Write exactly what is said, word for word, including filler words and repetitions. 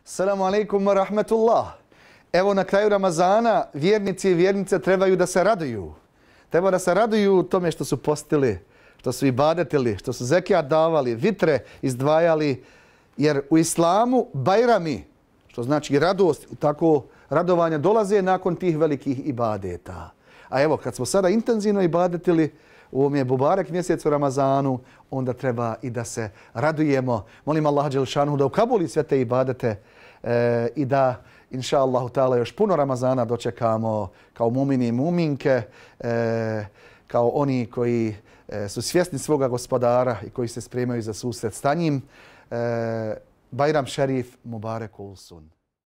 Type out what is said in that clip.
Assalamu alaikum wa rahmatullah. Evo na kraju Ramazana vjernici i vjernice trebaju da se raduju. Treba da se raduju tome što su postili, što su ibadetili, što su zekijat davali, vitre izdvajali. Jer u islamu bajrami, što znači radost, tako radovanja dolaze nakon tih velikih ibadeta. A evo, kad smo sada intenzivno ibadetili u ovom je Bubarek mjesec u Ramazanu, onda treba i da se radujemo. Molim Allaha dželešanu da ukabuli sve te ibadete e, i da, inša Allahu ta'ala, još puno Ramazana dočekamo kao mumini i muminke, e, kao oni koji e, su svjesni svoga gospodara i koji se spremaju za susret s njim. E, Bajram šerif, Mubarek Ulsun.